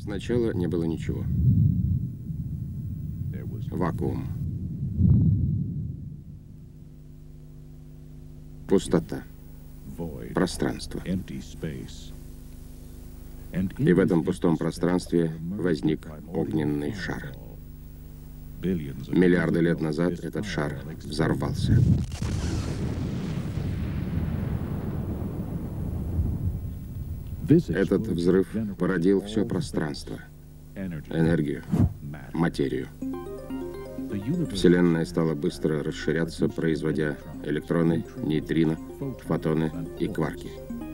Сначала не было ничего. Вакуум. Пустота. Пространство. И в этом пустом пространстве возник огненный шар. Миллиарды лет назад этот шар взорвался. Этот взрыв породил все пространство, энергию, материю. Вселенная стала быстро расширяться, производя электроны, нейтрино, фотоны и кварки.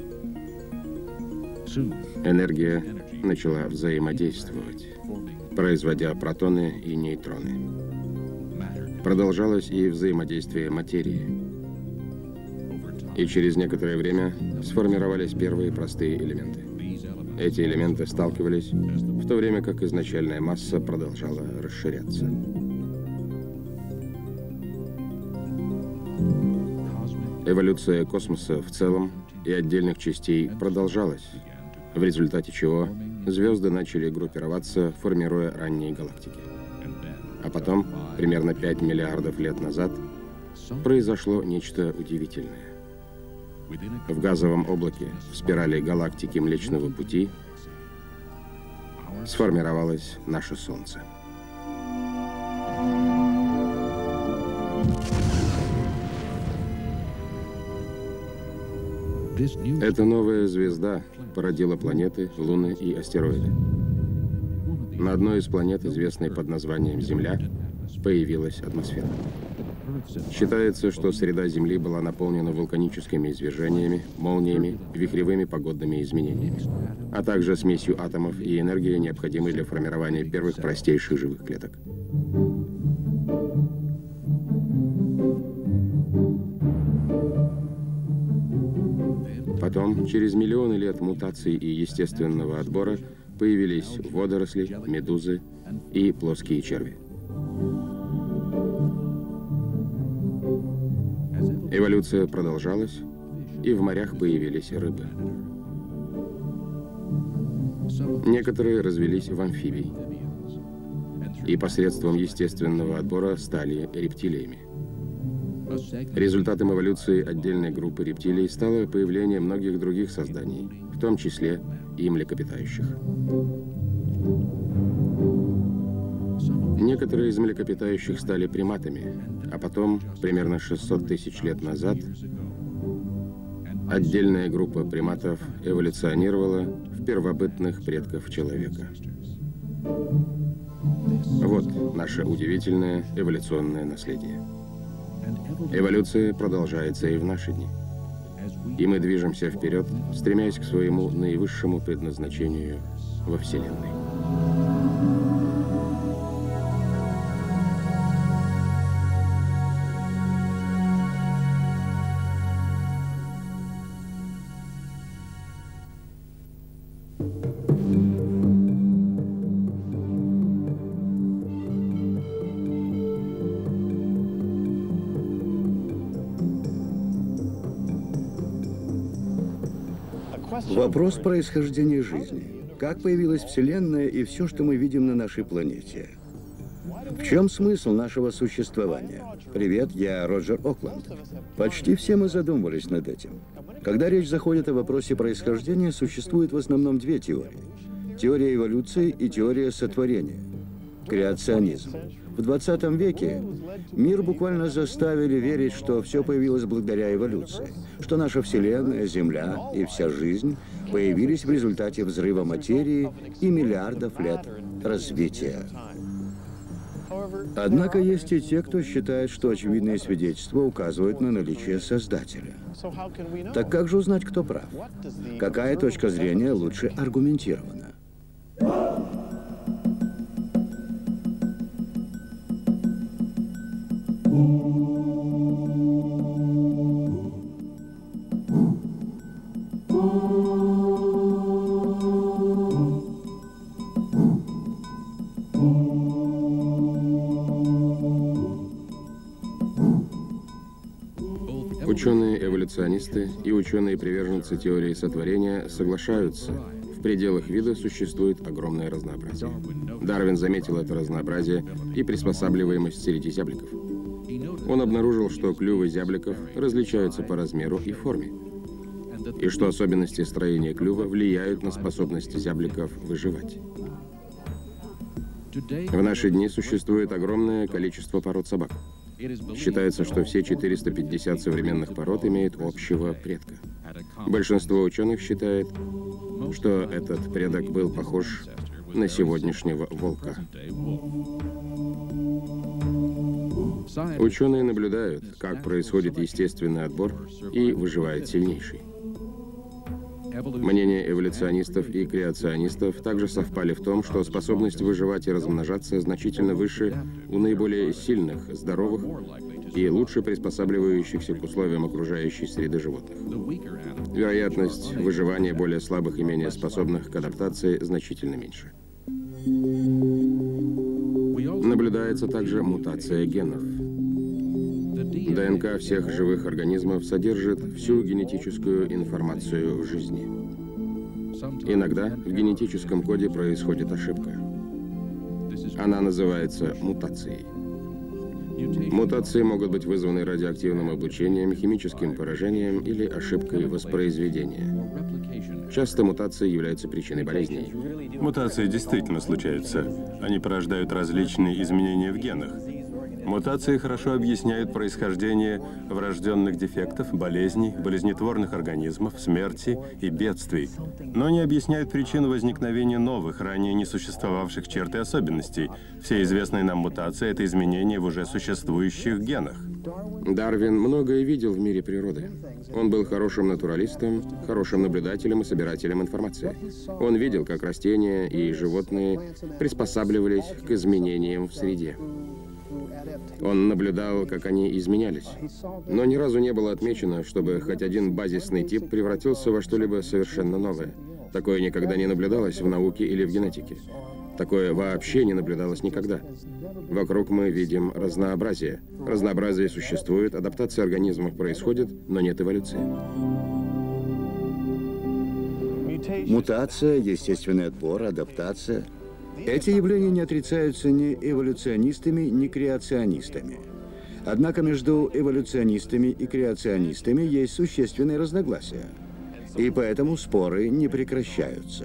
Энергия начала взаимодействовать, производя протоны и нейтроны. Продолжалось и взаимодействие материи. И через некоторое время сформировались первые простые элементы. Эти элементы сталкивались, в то время как изначальная масса продолжала расширяться. Эволюция космоса в целом и отдельных частей продолжалась, в результате чего звезды начали группироваться, формируя ранние галактики. А потом, примерно 5 миллиардов лет назад, произошло нечто удивительное. В газовом облаке, в спирали галактики Млечного Пути, сформировалось наше Солнце. Эта новая звезда породила планеты, луны и астероиды. На одной из планет, известной под названием Земля, появилась атмосфера. Считается, что среда Земли была наполнена вулканическими извержениями, молниями, вихревыми погодными изменениями, а также смесью атомов и энергии, необходимой для формирования первых простейших живых клеток. Потом, через миллионы лет мутаций и естественного отбора, появились водоросли, медузы и плоские черви. Эволюция продолжалась, и в морях появились рыбы. Некоторые развелись в амфибий и посредством естественного отбора стали рептилиями. Результатом эволюции отдельной группы рептилий стало появление многих других созданий, в том числе и млекопитающих. Некоторые из млекопитающих стали приматами, а потом, примерно 600 тысяч лет назад, отдельная группа приматов эволюционировала в первобытных предков человека. Вот наше удивительное эволюционное наследие. Эволюция продолжается и в наши дни. И мы движемся вперед, стремясь к своему наивысшему предназначению во Вселенной. Вопрос происхождения жизни. Как появилась Вселенная и все, что мы видим на нашей планете? В чем смысл нашего существования? Привет, я Роджер Окланд. Почти все мы задумывались над этим. Когда речь заходит о вопросе происхождения, существует в основном две теории. Теория эволюции и теория сотворения. Креационизм. В 20 веке мир буквально заставили верить, что все появилось благодаря эволюции, что наша Вселенная, Земля и вся жизнь появились в результате взрыва материи и миллиардов лет развития. Однако есть и те, кто считает, что очевидные свидетельства указывают на наличие Создателя. Так как же узнать, кто прав? Какая точка зрения лучше аргументирована? Ученые-эволюционисты и ученые-приверженцы теории сотворения соглашаются В пределах вида существует огромное разнообразие. Дарвин заметил это разнообразие и приспосабливаемость среди зябликов. Он обнаружил, что клювы зябликов различаются по размеру и форме, и что особенности строения клюва влияют на способность зябликов выживать. В наши дни существует огромное количество пород собак. Считается, что все 450 современных пород имеют общего предка. Большинство ученых считает, что этот предок был похож на сегодняшнего волка. Ученые наблюдают, как происходит естественный отбор и выживает сильнейший. Мнения эволюционистов и креационистов также совпали в том, что способность выживать и размножаться значительно выше у наиболее сильных, здоровых и лучше приспосабливающихся к условиям окружающей среды животных. Вероятность выживания более слабых и менее способных к адаптации значительно меньше. Наблюдается также мутация генов. ДНК всех живых организмов содержит всю генетическую информацию жизни. Иногда в генетическом коде происходит ошибка. Она называется мутацией. Мутации могут быть вызваны радиоактивным облучением, химическим поражением или ошибкой воспроизведения. Часто мутации являются причиной болезней. Мутации действительно случаются. Они порождают различные изменения в генах. Мутации хорошо объясняют происхождение врожденных дефектов, болезней, болезнетворных организмов, смерти и бедствий, но не объясняют причину возникновения новых, ранее не существовавших черт и особенностей. Все известные нам мутации — это изменения в уже существующих генах. Дарвин многое видел в мире природы. Он был хорошим натуралистом, хорошим наблюдателем и собирателем информации. Он видел, как растения и животные приспосабливались к изменениям в среде. Он наблюдал, как они изменялись. Но ни разу не было отмечено, чтобы хоть один базисный тип превратился во что-либо совершенно новое. Такое никогда не наблюдалось в науке или в генетике. Такое вообще не наблюдалось никогда. Вокруг мы видим разнообразие. Разнообразие существует, адаптация организмов происходит, но нет эволюции. Мутация, естественный отбор, адаптация – эти явления не отрицаются ни эволюционистами, ни креационистами. Однако между эволюционистами и креационистами есть существенные разногласия. И поэтому споры не прекращаются.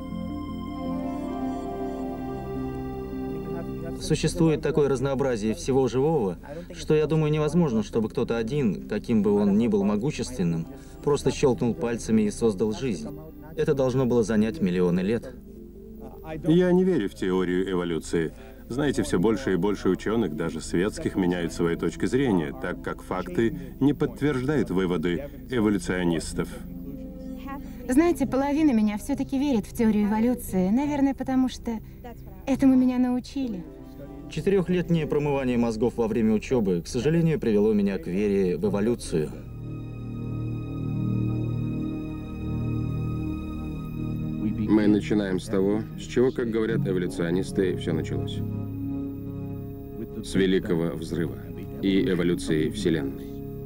Существует такое разнообразие всего живого, что, я думаю, невозможно, чтобы кто-то один, каким бы он ни был могущественным, просто щелкнул пальцами и создал жизнь. Это должно было занять миллионы лет. Я не верю в теорию эволюции. Знаете, все больше и больше ученых, даже светских, меняют свои точки зрения, так как факты не подтверждают выводы эволюционистов. Знаете, половина меня все-таки верит в теорию эволюции. Наверное, потому что этому меня научили. 4-летнее промывание мозгов во время учебы, к сожалению, привело меня к вере в эволюцию. Мы начинаем с того, с чего, как говорят эволюционисты, все началось. С Великого Взрыва и эволюции Вселенной.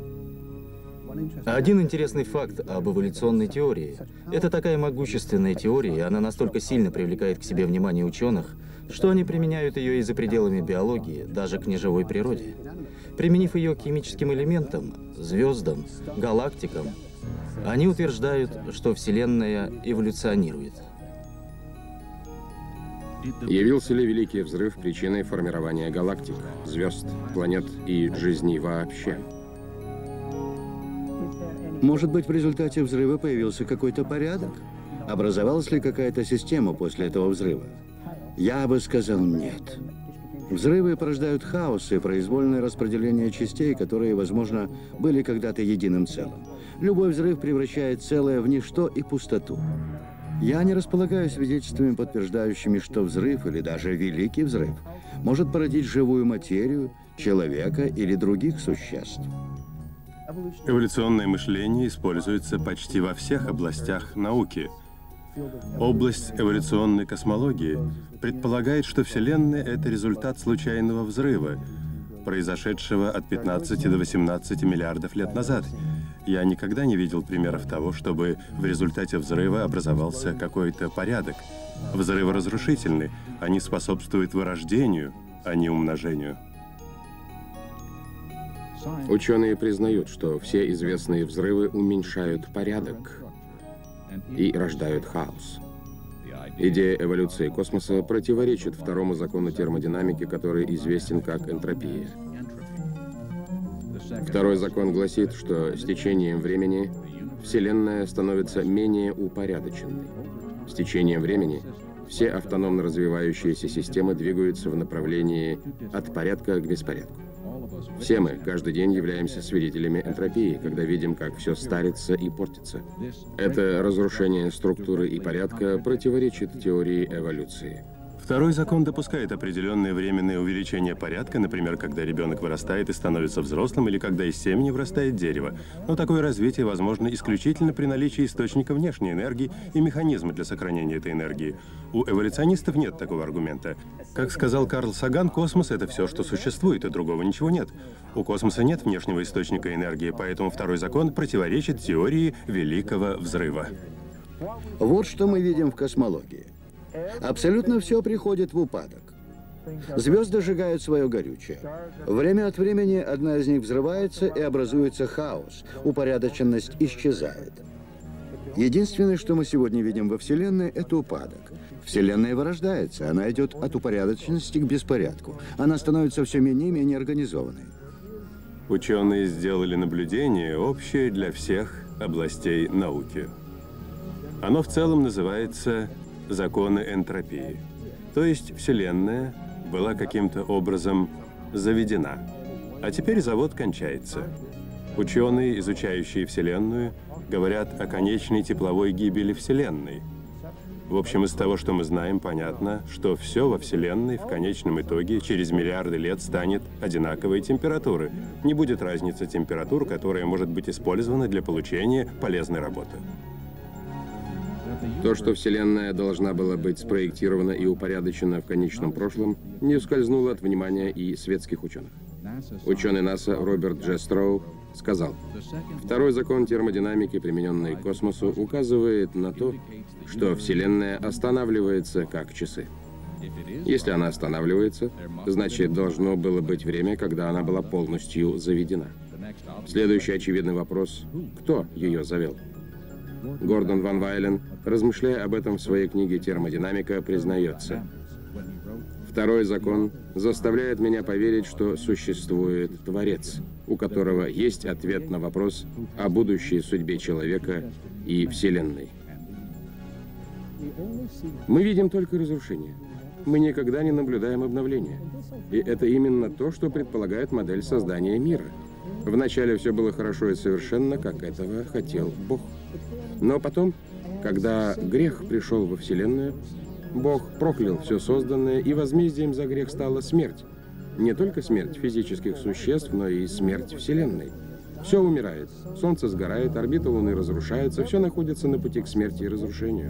Один интересный факт об эволюционной теории. Это такая могущественная теория, и она настолько сильно привлекает к себе внимание ученых, что они применяют ее и за пределами биологии, даже к неживой природе. Применив ее к химическим элементам, звездам, галактикам, они утверждают, что Вселенная эволюционирует. Явился ли Великий Взрыв причиной формирования галактик, звезд, планет и жизни вообще? Может быть, в результате взрыва появился какой-то порядок? Образовалась ли какая-то система после этого взрыва? Я бы сказал нет. Взрывы порождают хаос и произвольное распределение частей, которые, возможно, были когда-то единым целым. Любой взрыв превращает целое в ничто и пустоту. Я не располагаю свидетельствами, подтверждающими, что взрыв или даже Великий Взрыв может породить живую материю, человека или других существ. Эволюционное мышление используется почти во всех областях науки. Область эволюционной космологии предполагает, что Вселенная — это результат случайного взрыва, произошедшего от 15 до 18 миллиардов лет назад. Я никогда не видел примеров того, чтобы в результате взрыва образовался какой-то порядок. Взрывы разрушительны, они способствуют вырождению, а не умножению. Ученые признают, что все известные взрывы уменьшают порядок и рождают хаос. Идея эволюции космоса противоречит второму закону термодинамики, который известен как энтропия. Второй закон гласит, что с течением времени Вселенная становится менее упорядоченной. С течением времени все автономно развивающиеся системы двигаются в направлении от порядка к беспорядку. Все мы каждый день являемся свидетелями энтропии, когда видим, как все старится и портится. Это разрушение структуры и порядка противоречит теории эволюции. Второй закон допускает определенное временное увеличение порядка, например, когда ребенок вырастает и становится взрослым, или когда из семени вырастает дерево. Но такое развитие возможно исключительно при наличии источника внешней энергии и механизма для сохранения этой энергии. У эволюционистов нет такого аргумента. Как сказал Карл Саган, космос — это все, что существует, и другого ничего нет. У космоса нет внешнего источника энергии, поэтому второй закон противоречит теории Великого Взрыва. Вот что мы видим в космологии. Абсолютно все приходит в упадок. Звезды сжигают свое горючее. Время от времени одна из них взрывается и образуется хаос. Упорядоченность исчезает. Единственное, что мы сегодня видим во Вселенной, это упадок. Вселенная вырождается, она идет от упорядоченности к беспорядку. Она становится все менее и менее организованной. Ученые сделали наблюдение, общее для всех областей науки. Оно в целом называется законы энтропии. То есть Вселенная была каким-то образом заведена. А теперь завод кончается. Ученые, изучающие Вселенную, говорят о конечной тепловой гибели Вселенной. В общем, из того, что мы знаем, понятно, что все во Вселенной в конечном итоге через миллиарды лет станет одинаковой температуры. Не будет разницы температур, которая может быть использована для получения полезной работы. То, что Вселенная должна была быть спроектирована и упорядочена в конечном прошлом, не ускользнуло от внимания и светских ученых. Ученый НАСА Роберт Дж. Строу сказал, второй закон термодинамики, примененный к космосу, указывает на то, что Вселенная останавливается как часы. Если она останавливается, значит, должно было быть время, когда она была полностью заведена. Следующий очевидный вопрос – кто ее завел? Гордон Ван Вайлен, размышляя об этом в своей книге «Термодинамика», признается: «Второй закон заставляет меня поверить, что существует Творец, у которого есть ответ на вопрос о будущей судьбе человека и Вселенной». Мы видим только разрушение. Мы никогда не наблюдаем обновления. И это именно то, что предполагает модель создания мира. Вначале все было хорошо и совершенно, как этого хотел Бог. Но потом, когда грех пришел во Вселенную, Бог проклял все созданное, и возмездием за грех стала смерть. Не только смерть физических существ, но и смерть Вселенной. Все умирает. Солнце сгорает, орбита Луны разрушается, все находится на пути к смерти и разрушению.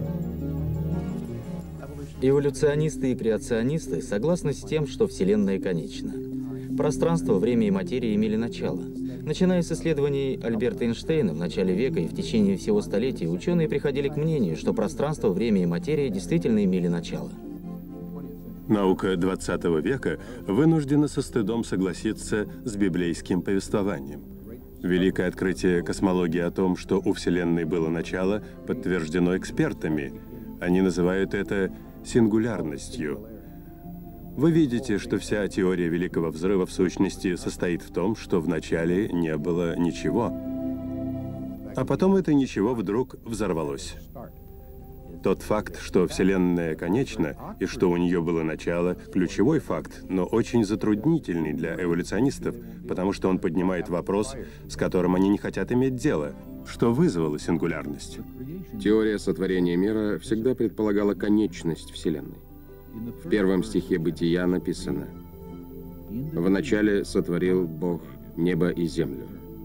Эволюционисты и креационисты согласны с тем, что Вселенная конечна. Пространство, время и материя имели начало. Начиная с исследований Альберта Эйнштейна в начале века и в течение всего столетия, ученые приходили к мнению, что пространство, время и материя действительно имели начало. Наука 20 века вынуждена со стыдом согласиться с библейским повествованием. Великое открытие космологии о том, что у Вселенной было начало, подтверждено экспертами. Они называют это сингулярностью. Вы видите, что вся теория Великого Взрыва в сущности состоит в том, что вначале не было ничего. А потом это ничего вдруг взорвалось. Тот факт, что Вселенная конечна и что у нее было начало, ключевой факт, но очень затруднительный для эволюционистов, потому что он поднимает вопрос, с которым они не хотят иметь дело. Что вызвало сингулярность? Теория сотворения мира всегда предполагала конечность Вселенной. В первом стихе Бытия написано: «Вначале сотворил Бог небо и землю».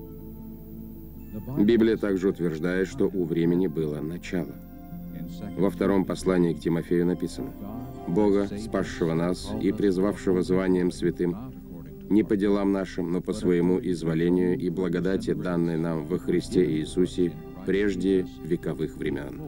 Библия также утверждает, что у времени было начало. Во втором послании к Тимофею написано: «Бога, спасшего нас и призвавшего званием святым, не по делам нашим, но по своему изволению и благодати, данной нам во Христе Иисусе прежде вековых времен».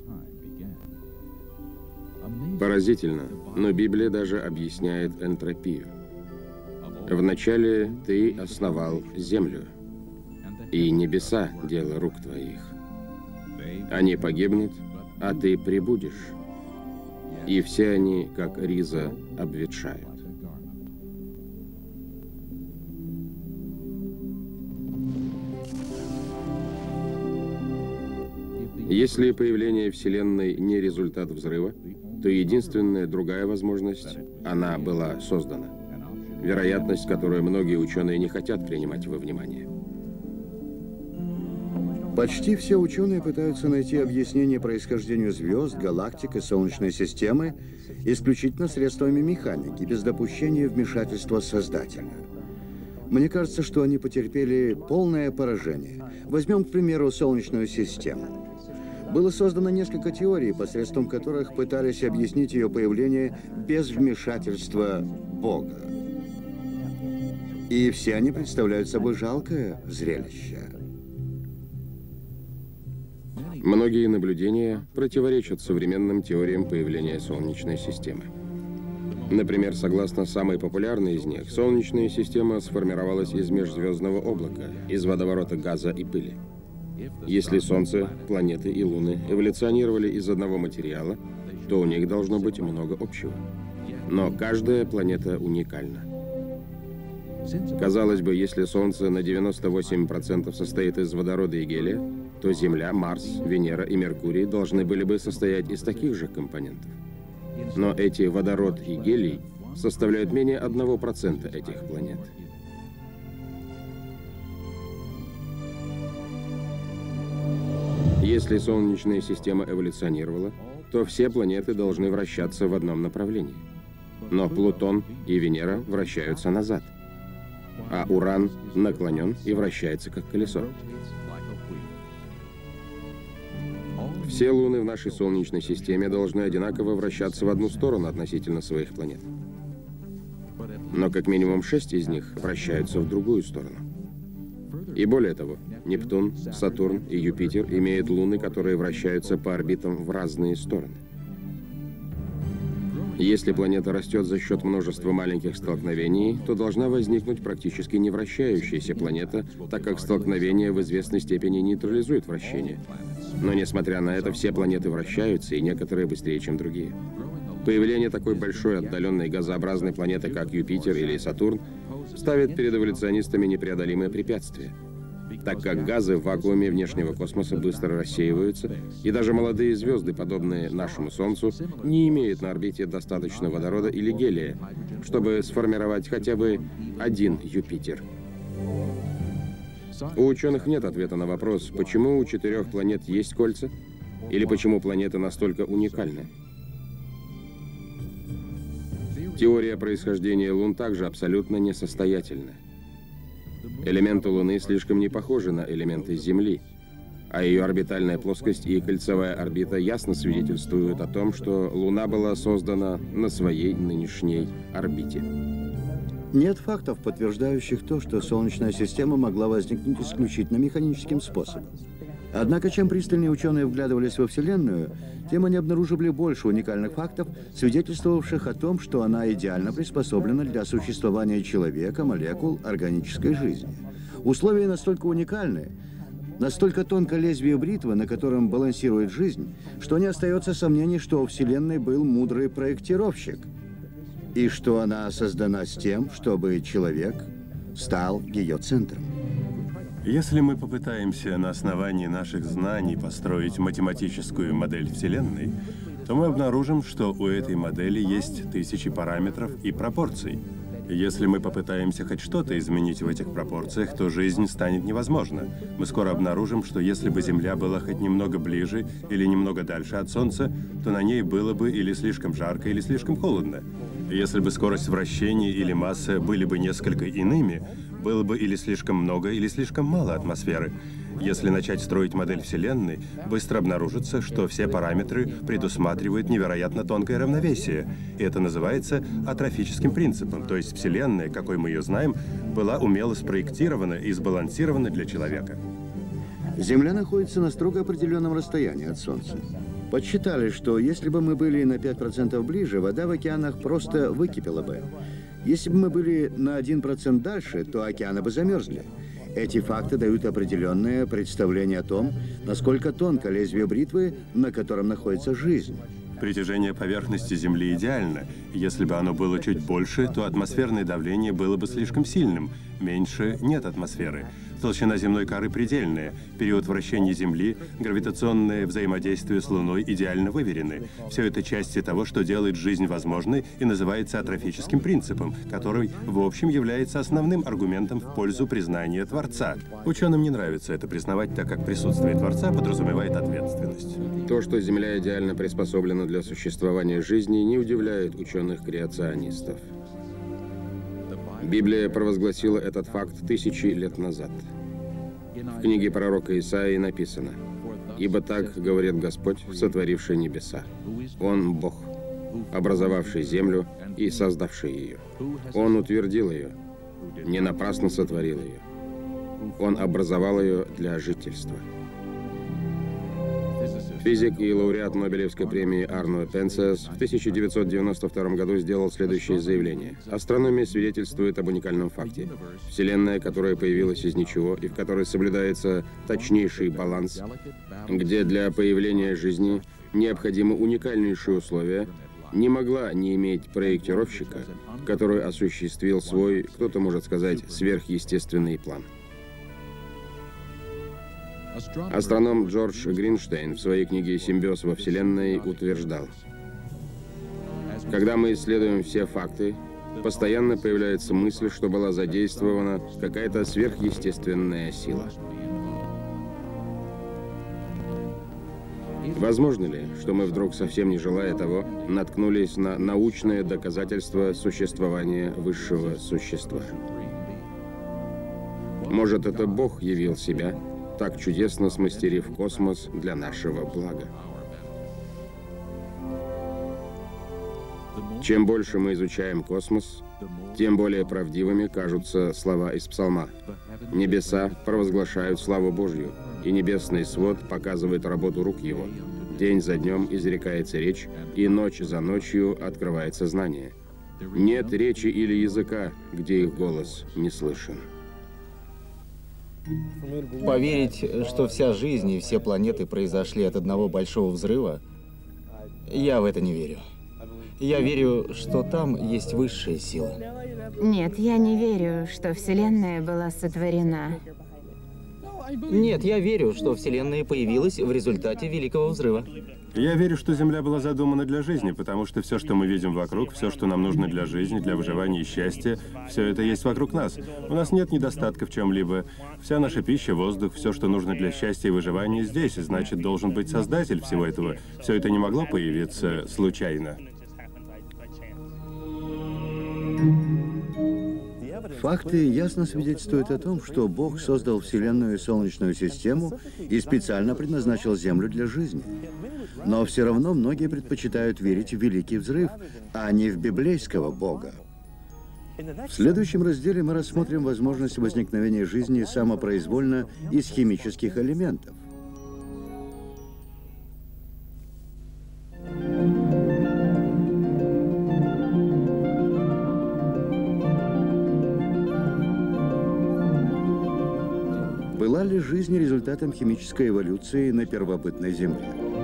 Поразительно, но Библия даже объясняет энтропию. «Вначале ты основал землю, и небеса — дело рук твоих. Они погибнут, а ты прибудешь, и все они, как риза, обветшают». Если появление Вселенной не результат взрыва, то единственная другая возможность – она была создана. Вероятность, которую многие ученые не хотят принимать во внимание. Почти все ученые пытаются найти объяснение происхождению звезд, галактик и Солнечной системы исключительно средствами механики, без допущения вмешательства Создателя. Мне кажется, что они потерпели полное поражение. Возьмем, к примеру, Солнечную систему. Было создано несколько теорий, посредством которых пытались объяснить ее появление без вмешательства Бога. И все они представляют собой жалкое зрелище. Многие наблюдения противоречат современным теориям появления Солнечной системы. Например, согласно самой популярной из них, Солнечная система сформировалась из межзвездного облака, из водоворота газа и пыли. Если Солнце, планеты и Луны эволюционировали из одного материала, то у них должно быть много общего. Но каждая планета уникальна. Казалось бы, если Солнце на 98% состоит из водорода и гелия, то Земля, Марс, Венера и Меркурий должны были бы состоять из таких же компонентов. Но эти водород и гелий составляют менее 1% этих планет. Если Солнечная система эволюционировала, то все планеты должны вращаться в одном направлении. Но Плутон и Венера вращаются назад, а Уран наклонен и вращается как колесо. Все луны в нашей Солнечной системе должны одинаково вращаться в одну сторону относительно своих планет. Но как минимум 6 из них вращаются в другую сторону. И более того, Нептун, Сатурн и Юпитер имеют луны, которые вращаются по орбитам в разные стороны. Если планета растет за счет множества маленьких столкновений, то должна возникнуть практически не вращающаяся планета, так как столкновение в известной степени нейтрализует вращение. Но несмотря на это, все планеты вращаются, и некоторые быстрее, чем другие. Появление такой большой отдаленной газообразной планеты, как Юпитер или Сатурн, ставит перед эволюционистами непреодолимое препятствие, так как газы в вакууме внешнего космоса быстро рассеиваются, и даже молодые звезды, подобные нашему Солнцу, не имеют на орбите достаточно водорода или гелия, чтобы сформировать хотя бы один Юпитер. У ученых нет ответа на вопрос, почему у 4 планет есть кольца, или почему планеты настолько уникальны. Теория происхождения Лун также абсолютно несостоятельна. Элементы Луны слишком не похожи на элементы Земли, а ее орбитальная плоскость и кольцевая орбита ясно свидетельствуют о том, что Луна была создана на своей нынешней орбите. Нет фактов, подтверждающих то, что Солнечная система могла возникнуть исключительно механическим способом. Однако, чем пристальнее ученые вглядывались во Вселенную, тем они обнаруживали больше уникальных фактов, свидетельствовавших о том, что она идеально приспособлена для существования человека, молекул, органической жизни. Условия настолько уникальны, настолько тонко лезвие бритвы, на котором балансирует жизнь, что не остается сомнений, что у Вселенной был мудрый проектировщик, и что она создана с тем, чтобы человек стал ее центром. Если мы попытаемся на основании наших знаний построить математическую модель Вселенной, то мы обнаружим, что у этой модели есть тысячи параметров и пропорций. Если мы попытаемся хоть что-то изменить в этих пропорциях, то жизнь станет невозможна. Мы скоро обнаружим, что если бы Земля была хоть немного ближе или немного дальше от Солнца, то на ней было бы или слишком жарко, или слишком холодно. Если бы скорость вращения или масса были бы несколько иными, было бы или слишком много, или слишком мало атмосферы. Если начать строить модель Вселенной, быстро обнаружится, что все параметры предусматривают невероятно тонкое равновесие. И это называется атрофическим принципом. То есть Вселенная, какой мы ее знаем, была умело спроектирована и сбалансирована для человека. Земля находится на строго определенном расстоянии от Солнца. Подсчитали, что если бы мы были на 5% ближе, вода в океанах просто выкипела бы. Если бы мы были на 1% дальше, то океаны бы замерзли. Эти факты дают определенное представление о том, насколько тонко лезвие бритвы, на котором находится жизнь. Притяжение поверхности Земли идеально. Если бы оно было чуть больше, то атмосферное давление было бы слишком сильным. Меньше нет атмосферы. Толщина земной коры предельная. Период вращения Земли, гравитационное взаимодействие с Луной идеально выверены. Все это части того, что делает жизнь возможной и называется атрофическим принципом, который, в общем, является основным аргументом в пользу признания Творца. Ученым не нравится это признавать, так как присутствие Творца подразумевает ответственность. То, что Земля идеально приспособлена для существования жизни, не удивляет ученых-креационистов. Библия провозгласила этот факт тысячи лет назад. В книге пророка Исаии написано: «Ибо так говорит Господь, сотворивший небеса. Он Бог, образовавший землю и создавший ее. Он утвердил ее, не напрасно сотворил ее. Он образовал ее для жительства». Физик и лауреат Нобелевской премии Арно Пенциас в 1992 году сделал следующее заявление. Астрономия свидетельствует об уникальном факте. Вселенная, которая появилась из ничего и в которой соблюдается точнейший баланс, где для появления жизни необходимы уникальнейшие условия, не могла не иметь проектировщика, который осуществил свой, кто-то может сказать, сверхъестественный план. Астроном Джордж Гринштейн в своей книге «Симбиоз во Вселенной» утверждал: когда мы исследуем все факты, постоянно появляется мысль, что была задействована какая-то сверхъестественная сила. Возможно ли, что мы вдруг, совсем не желая того, наткнулись на научное доказательство существования высшего существа? Может, это Бог явил себя, так чудесно смастерив космос для нашего блага? Чем больше мы изучаем космос, тем более правдивыми кажутся слова из Псалма. Небеса провозглашают славу Божью, и небесный свод показывает работу рук его. День за днем изрекается речь, и ночь за ночью открывается знание. Нет речи или языка, где их голос не слышен. Поверить, что вся жизнь и все планеты произошли от одного большого взрыва, я в это не верю. Я верю, что там есть высшая сила. Нет, я не верю, что Вселенная была сотворена. Нет, я верю, что Вселенная появилась в результате Великого Взрыва. Я верю, что Земля была задумана для жизни, потому что все, что мы видим вокруг, все, что нам нужно для жизни, для выживания и счастья, все это есть вокруг нас. У нас нет недостатка в чем-либо. Вся наша пища, воздух, все, что нужно для счастья и выживания, здесь, и значит, должен быть создатель всего этого. Все это не могло появиться случайно. Факты ясно свидетельствуют о том, что Бог создал Вселенную и Солнечную систему и специально предназначил Землю для жизни. Но все равно многие предпочитают верить в Великий Взрыв, а не в библейского Бога. В следующем разделе мы рассмотрим возможность возникновения жизни самопроизвольно из химических элементов. Была ли жизнь результатом химической эволюции на первобытной Земле?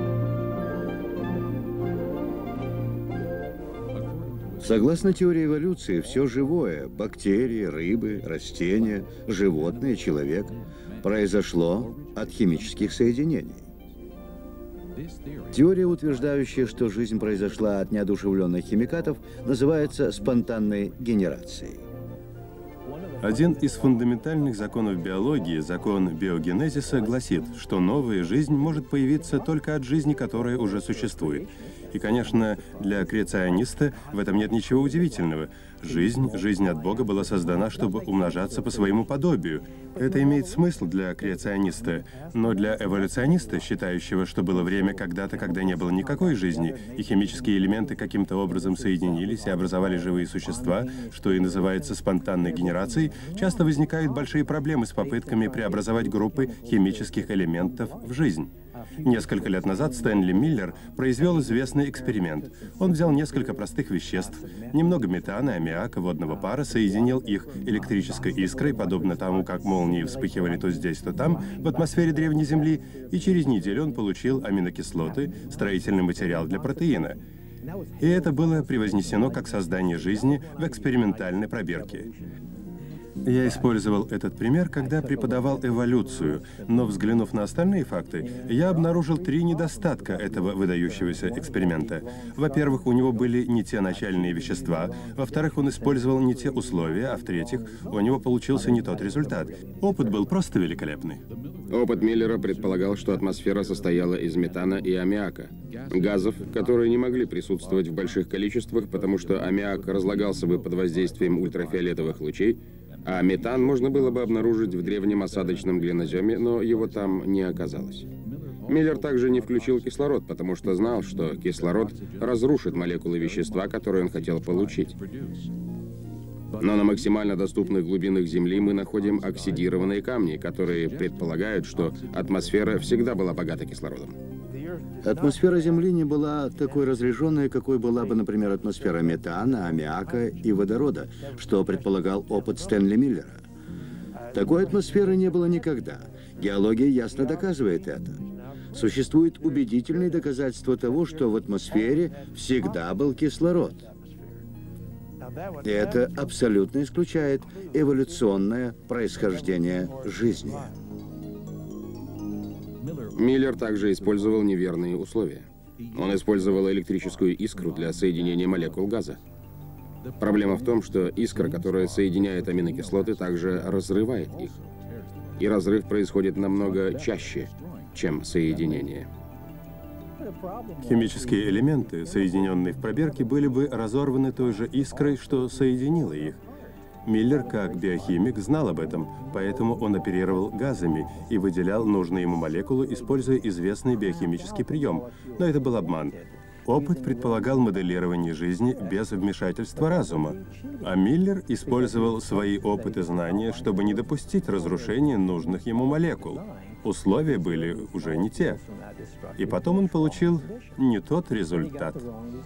Согласно теории эволюции, все живое – бактерии, рыбы, растения, животные, человек – произошло от химических соединений. Теория, утверждающая, что жизнь произошла от неодушевленных химикатов, называется спонтанной генерацией. Один из фундаментальных законов биологии, закон биогенезиса, гласит, что новая жизнь может появиться только от жизни, которая уже существует. И, конечно, для креациониста в этом нет ничего удивительного. Жизнь от Бога была создана, чтобы умножаться по своему подобию. Это имеет смысл для креациониста, но для эволюциониста, считающего, что было время когда-то, когда не было никакой жизни, и химические элементы каким-то образом соединились и образовали живые существа, что и называется спонтанной генерацией, часто возникают большие проблемы с попытками преобразовать группы химических элементов в жизнь. Несколько лет назад Стэнли Миллер произвел известный эксперимент. Он взял несколько простых веществ, немного метана, аммиака, водного пара, соединил их электрической искрой, подобно тому, как молнии вспыхивали то здесь, то там, в атмосфере древней Земли, и через неделю он получил аминокислоты, строительный материал для протеина. И это было превознесено как создание жизни в экспериментальной пробирке. Я использовал этот пример, когда преподавал эволюцию, но, взглянув на остальные факты, я обнаружил 3 недостатка этого выдающегося эксперимента. Во-первых, у него были не те начальные вещества, во-вторых, он использовал не те условия, а в-третьих, у него получился не тот результат. Опыт был просто великолепный. Опыт Миллера предполагал, что атмосфера состояла из метана и аммиака, газов, которые не могли присутствовать в больших количествах, потому что аммиак разлагался бы под воздействием ультрафиолетовых лучей, а метан можно было бы обнаружить в древнем осадочном глиноземе, но его там не оказалось. Миллер также не включил кислород, потому что знал, что кислород разрушит молекулы вещества, которые он хотел получить. Но на максимально доступных глубинах Земли мы находим оксидированные камни, которые предполагают, что атмосфера всегда была богата кислородом. Атмосфера Земли не была такой разряженной, какой была бы, например, атмосфера метана, аммиака и водорода, что предполагал опыт Стэнли Миллера. Такой атмосферы не было никогда. Геология ясно доказывает это. Существует убедительные доказательства того, что в атмосфере всегда был кислород. И это абсолютно исключает эволюционное происхождение жизни. Миллер также использовал неверные условия. Он использовал электрическую искру для соединения молекул газа. Проблема в том, что искра, которая соединяет аминокислоты, также разрывает их. И разрыв происходит намного чаще, чем соединение. Химические элементы, соединенные в пробирке, были бы разорваны той же искрой, что соединила их. Миллер, как биохимик, знал об этом, поэтому он оперировал газами и выделял нужные ему молекулы, используя известный биохимический прием. Но это был обман. Опыт предполагал моделирование жизни без вмешательства разума, а Миллер использовал свои опыты и знания, чтобы не допустить разрушения нужных ему молекул. Условия были уже не те. И потом он получил не тот результат.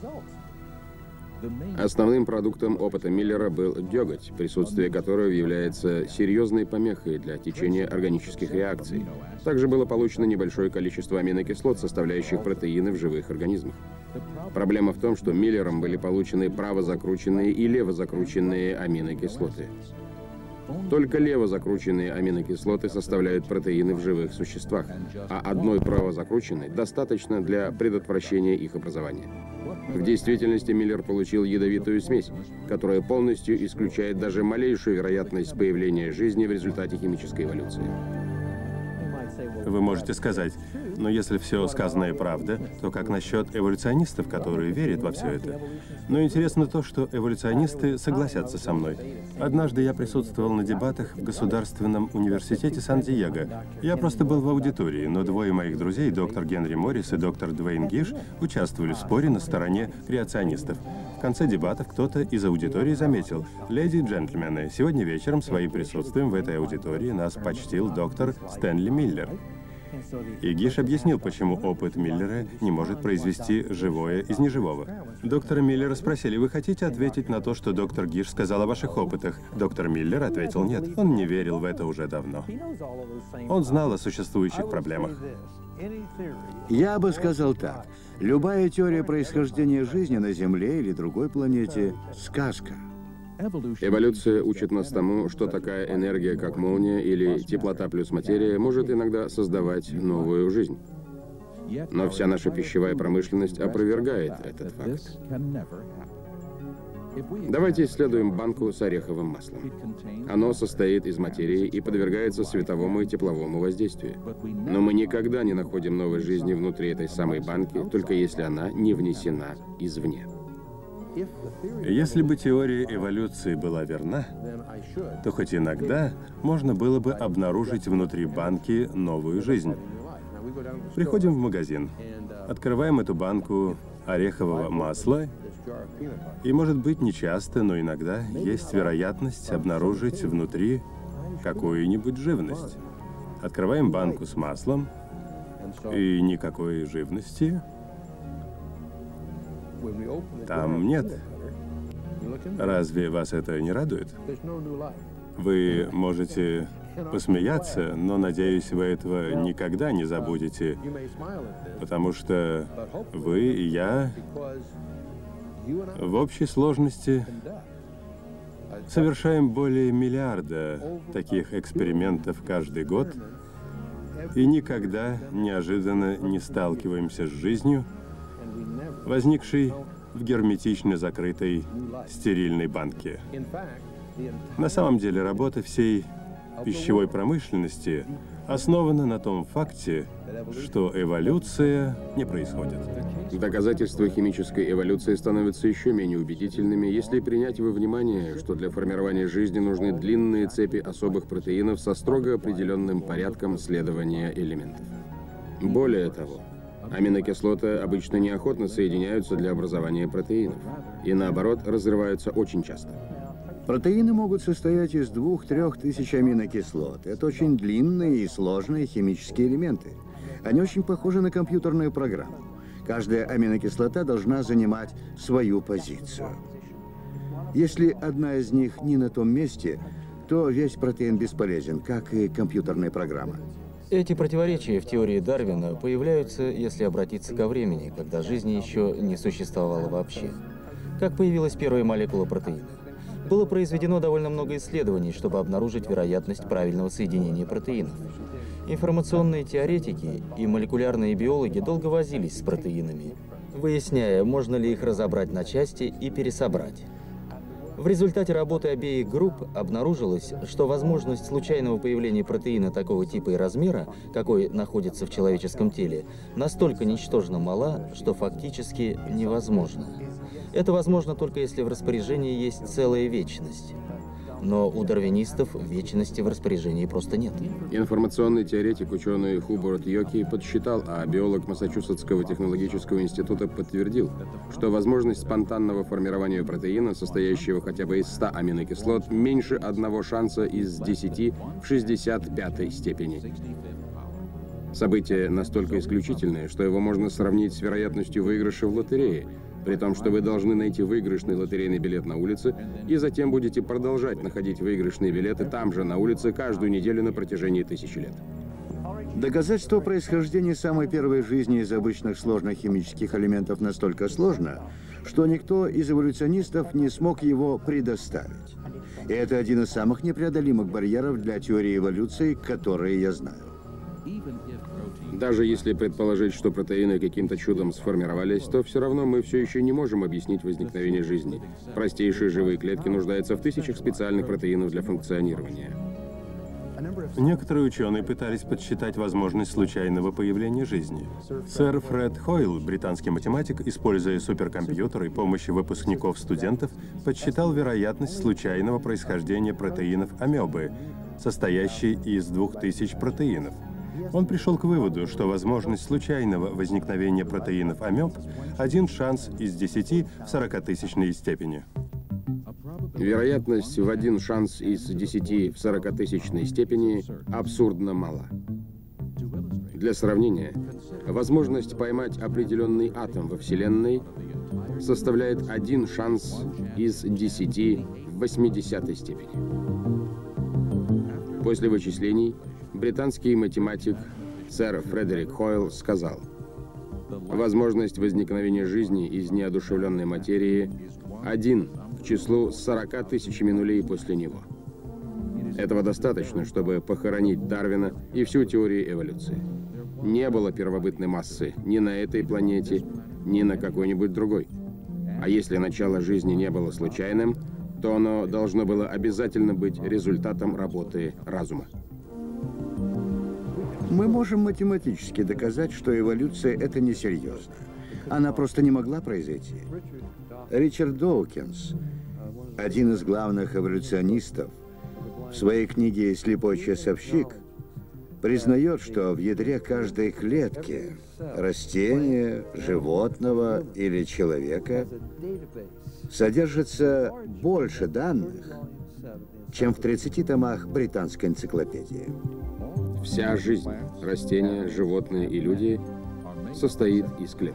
Основным продуктом опыта Миллера был деготь, присутствие которого является серьезной помехой для течения органических реакций. Также было получено небольшое количество аминокислот, составляющих протеины в живых организмах. Проблема в том, что Миллером были получены правозакрученные и левозакрученные аминокислоты. Только левозакрученные аминокислоты составляют протеины в живых существах, а одной правозакрученной достаточно для предотвращения их образования. В действительности Миллер получил ядовитую смесь, которая полностью исключает даже малейшую вероятность появления жизни в результате химической эволюции. Вы можете сказать, но если все сказанное правда, то как насчет эволюционистов, которые верят во все это? Но интересно то, что эволюционисты согласятся со мной. Однажды я присутствовал на дебатах в Государственном университете Сан-Диего. Я просто был в аудитории, но 2 моих друзей, доктор Генри Моррис и доктор Дуэйн Гиш, участвовали в споре на стороне креационистов. В конце дебатов кто-то из аудитории заметил: «Леди и джентльмены, сегодня вечером своим присутствием в этой аудитории нас почтил доктор Стэнли Миллер». И Гиш объяснил, почему опыт Миллера не может произвести живое из неживого. Доктора Миллера спросили: «Вы хотите ответить на то, что доктор Гиш сказал о ваших опытах?» Доктор Миллер ответил: «Нет, он не верил в это уже давно. Он знал о существующих проблемах». Я бы сказал так. Любая теория происхождения жизни на Земле или другой планете – сказка. Эволюция учит нас тому, что такая энергия, как молния или теплота плюс материя, может иногда создавать новую жизнь. Но вся наша пищевая промышленность опровергает этот факт. Давайте исследуем банку с ореховым маслом. Оно состоит из материи и подвергается световому и тепловому воздействию. Но мы никогда не находим новой жизни внутри этой самой банки, только если она не внесена извне. Если бы теория эволюции была верна, то хоть иногда можно было бы обнаружить внутри банки новую жизнь. Приходим в магазин, открываем эту банку орехового масла, и, может быть, нечасто, но иногда есть вероятность обнаружить внутри какую-нибудь живность. Открываем банку с маслом, и никакой живности там нет. Разве вас это не радует? Вы можете посмеяться, но, надеюсь, вы этого никогда не забудете, потому что вы и я в общей сложности совершаем более миллиарда таких экспериментов каждый год и никогда неожиданно не сталкиваемся с жизнью, возникшей в герметично закрытой стерильной банке. На самом деле работа всей пищевой промышленности основана на том факте, что эволюция не происходит. Доказательства химической эволюции становятся еще менее убедительными, если принять во внимание, что для формирования жизни нужны длинные цепи особых протеинов со строго определенным порядком следования элементов. Более того, аминокислоты обычно неохотно соединяются для образования протеинов, и наоборот, разрываются очень часто. Протеины могут состоять из 2-3 тысяч аминокислот. Это очень длинные и сложные химические элементы. Они очень похожи на компьютерную программу. Каждая аминокислота должна занимать свою позицию. Если одна из них не на том месте, то весь протеин бесполезен, как и компьютерная программа. Эти противоречия в теории Дарвина появляются, если обратиться ко времени, когда жизни еще не существовало вообще. Как появилась первая молекула протеина? Было произведено довольно много исследований, чтобы обнаружить вероятность правильного соединения протеинов. Информационные теоретики и молекулярные биологи долго возились с протеинами, выясняя, можно ли их разобрать на части и пересобрать. В результате работы обеих групп обнаружилось, что возможность случайного появления протеина такого типа и размера, какой находится в человеческом теле, настолько ничтожно мала, что фактически невозможно. Это возможно только если в распоряжении есть целая вечность. Но у дарвинистов вечности в распоряжении просто нет. Информационный теоретик, ученый Хуборт Йоки подсчитал, а биолог Массачусетского технологического института подтвердил, что возможность спонтанного формирования протеина, состоящего хотя бы из 100 аминокислот, меньше одного шанса из 10 в 65-й степени. Событие настолько исключительное, что его можно сравнить с вероятностью выигрыша в лотерее, при том, что вы должны найти выигрышный лотерейный билет на улице, и затем будете продолжать находить выигрышные билеты там же, на улице, каждую неделю на протяжении 1000 лет. Доказательство происхождения самой первой жизни из обычных сложных химических элементов настолько сложно, что никто из эволюционистов не смог его предоставить. И это один из самых непреодолимых барьеров для теории эволюции, которые я знаю. Даже если предположить, что протеины каким-то чудом сформировались, то все равно мы все еще не можем объяснить возникновение жизни. Простейшие живые клетки нуждаются в тысячах специальных протеинов для функционирования. Некоторые ученые пытались подсчитать возможность случайного появления жизни. Сэр Фред Хойл, британский математик, используя суперкомпьютер и помощь выпускников-студентов, подсчитал вероятность случайного происхождения протеинов амебы, состоящей из 2000 протеинов. Он пришел к выводу, что возможность случайного возникновения протеинов амеб – 1 шанс из 10 в 40-тысячной степени. Вероятность в 1 шанс из 10 в 40-тысячной степени абсурдно мала. Для сравнения, возможность поймать определенный атом во Вселенной составляет 1 шанс из 10 в 80-й степени. После вычислений британский математик сэр Фредерик Хойл сказал: возможность возникновения жизни из неодушевленной материи 1 к числу 40 тысячами нулей после него. Этого достаточно, чтобы похоронить Дарвина и всю теорию эволюции. Не было первобытной массы ни на этой планете, ни на какой-нибудь другой. А если начало жизни не было случайным, то оно должно было обязательно быть результатом работы разума. Мы можем математически доказать, что эволюция — это несерьезно. Она просто не могла произойти. Ричард Доукинс, один из главных эволюционистов, в своей книге «Слепой часовщик» признает, что в ядре каждой клетки растения, животного или человека содержится больше данных, чем в 30 томах британской энциклопедии. Вся жизнь, растения, животные и люди, состоит из клеток.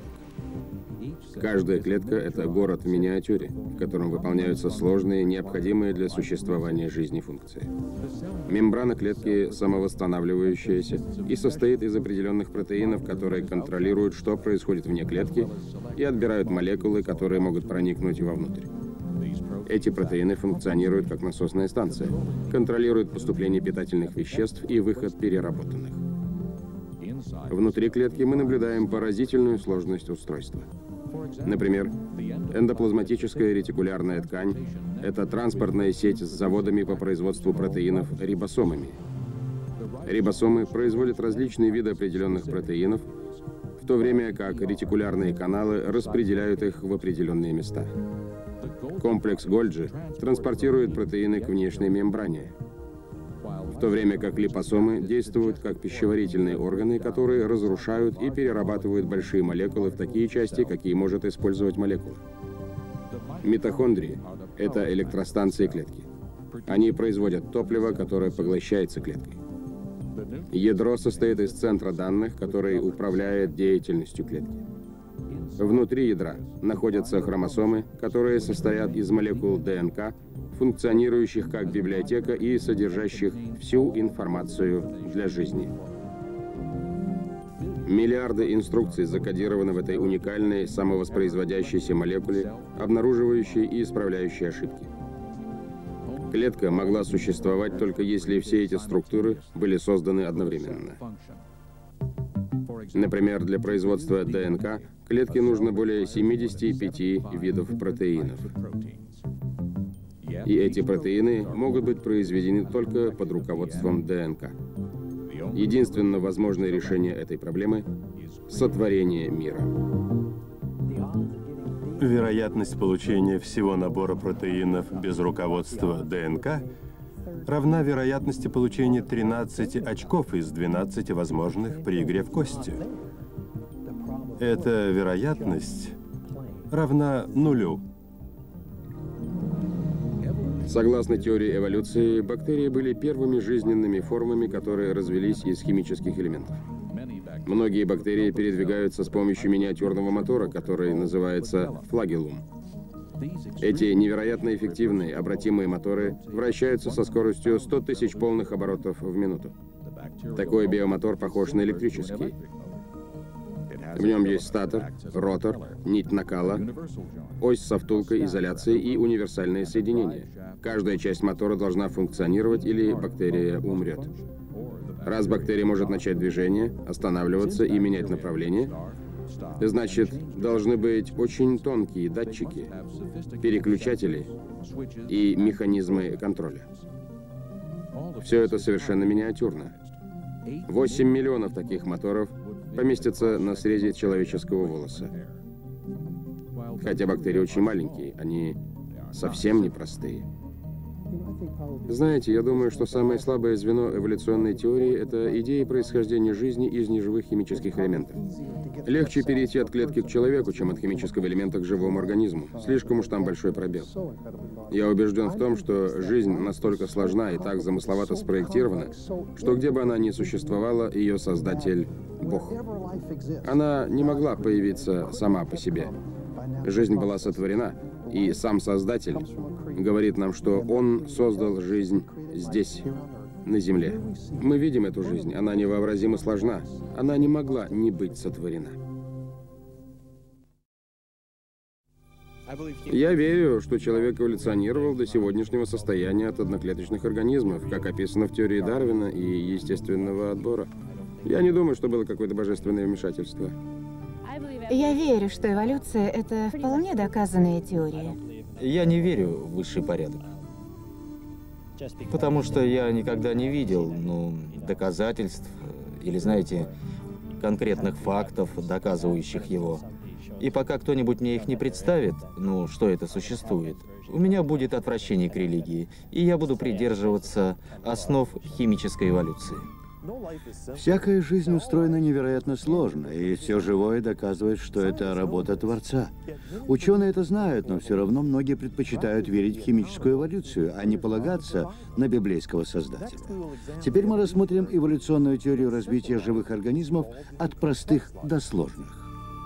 Каждая клетка — это город в миниатюре, в котором выполняются сложные, необходимые для существования жизни функции. Мембрана клетки самовосстанавливающаяся и состоит из определенных протеинов, которые контролируют, что происходит вне клетки, и отбирают молекулы, которые могут проникнуть вовнутрь. Эти протеины функционируют как насосная станция, контролируют поступление питательных веществ и выход переработанных. Внутри клетки мы наблюдаем поразительную сложность устройства. Например, эндоплазматическая ретикулярная ткань – это транспортная сеть с заводами по производству протеинов рибосомами. Рибосомы производят различные виды определенных протеинов, в то время как ретикулярные каналы распределяют их в определенные места. Комплекс Гольджи транспортирует протеины к внешней мембране, в то время как липосомы действуют как пищеварительные органы, которые разрушают и перерабатывают большие молекулы в такие части, какие может использовать молекула. Митохондрии – это электростанции клетки. Они производят топливо, которое поглощается клеткой. Ядро состоит из центра данных, который управляет деятельностью клетки. Внутри ядра находятся хромосомы, которые состоят из молекул ДНК, функционирующих как библиотека и содержащих всю информацию для жизни. Миллиарды инструкций закодированы в этой уникальной самовоспроизводящейся молекуле, обнаруживающей и исправляющей ошибки. Клетка могла существовать только если все эти структуры были созданы одновременно. Например, для производства ДНК клетке нужно более 75 видов протеинов. И эти протеины могут быть произведены только под руководством ДНК. Единственно возможное решение этой проблемы – сотворение мира. Вероятность получения всего набора протеинов без руководства ДНК равна вероятности получения 13 очков из 12 возможных при игре в кости. Эта вероятность равна нулю. Согласно теории эволюции, бактерии были первыми жизненными формами, которые развились из химических элементов. Многие бактерии передвигаются с помощью миниатюрного мотора, который называется флагеллум. Эти невероятно эффективные, обратимые моторы вращаются со скоростью 100 тысяч полных оборотов в минуту. Такой биомотор похож на электрический. В нем есть статор, ротор, нить накала, ось со втулкой изоляции и универсальное соединение. Каждая часть мотора должна функционировать, или бактерия умрет. Раз бактерия может начать движение, останавливаться и менять направление, значит, должны быть очень тонкие датчики, переключатели и механизмы контроля. Все это совершенно миниатюрно. 8 миллионов таких моторов поместятся на срезе человеческого волоса. Хотя бактерии очень маленькие, они совсем непростые. Знаете, я думаю, что самое слабое звено эволюционной теории – это идея происхождения жизни из неживых химических элементов. Легче перейти от клетки к человеку, чем от химического элемента к живому организму. Слишком уж там большой пробел. Я убежден в том, что жизнь настолько сложна и так замысловато спроектирована, что где бы она ни существовала, ее создатель – Бог. Она не могла появиться сама по себе. Жизнь была сотворена, и сам Создатель говорит нам, что Он создал жизнь здесь, на Земле. Мы видим эту жизнь, она невообразимо сложна. Она не могла не быть сотворена. Я верю, что человек эволюционировал до сегодняшнего состояния от одноклеточных организмов, как описано в теории Дарвина и естественного отбора. Я не думаю, что было какое-то божественное вмешательство. Я верю, что эволюция — это вполне доказанная теория. Я не верю в высший порядок. Потому что я никогда не видел, доказательств или, знаете, конкретных фактов, доказывающих его. И пока кто-нибудь мне их не представит, что это существует, у меня будет отвращение к религии, и я буду придерживаться основ химической эволюции. Всякая жизнь устроена невероятно сложно, и все живое доказывает, что это работа Творца. Ученые это знают, но все равно многие предпочитают верить в химическую эволюцию, а не полагаться на библейского Создателя. Теперь мы рассмотрим эволюционную теорию развития живых организмов от простых до сложных.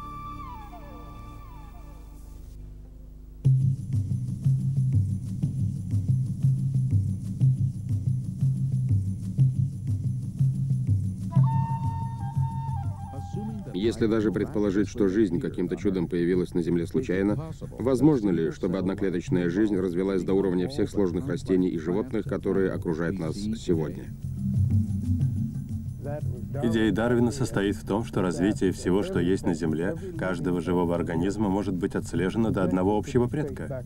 Если даже предположить, что жизнь каким-то чудом появилась на Земле случайно, возможно ли, чтобы одноклеточная жизнь развилась до уровня всех сложных растений и животных, которые окружают нас сегодня? Идея Дарвина состоит в том, что развитие всего, что есть на Земле, каждого живого организма может быть отслежено до одного общего предка.